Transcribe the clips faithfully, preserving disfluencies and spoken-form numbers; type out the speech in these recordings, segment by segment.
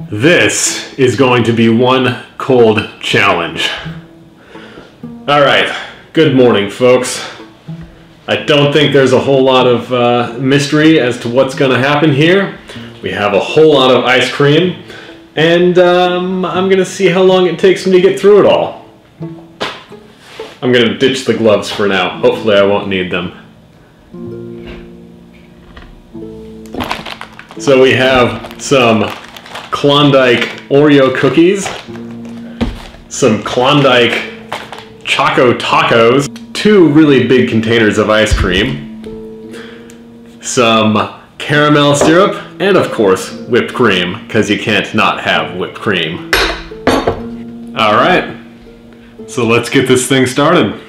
This is going to be one cold challenge. Alright, good morning folks. I don't think there's a whole lot of uh, mystery as to what's going to happen here. We have a whole lot of ice cream, and um, I'm going to see how long it takes me to get through it all. I'm going to ditch the gloves for now. Hopefully I won't need them. So we have some Klondike Oreo cookies, some Klondike Choco Tacos, two really big containers of ice cream, some caramel syrup, and of course whipped cream, because you can't not have whipped cream. Alright, so let's get this thing started.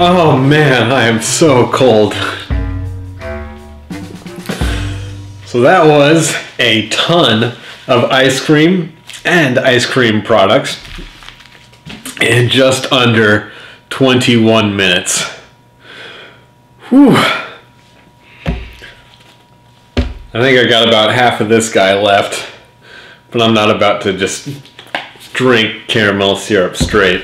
Oh man, I am so cold. So that was a ton of ice cream and ice cream products in just under twenty-one minutes. Whew. I think I got about half of this guy left, but I'm not about to just drink caramel syrup straight.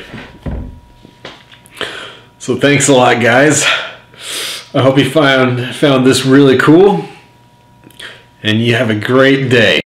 So thanks a lot, guys. I hope you found found this really cool, and you have a great day.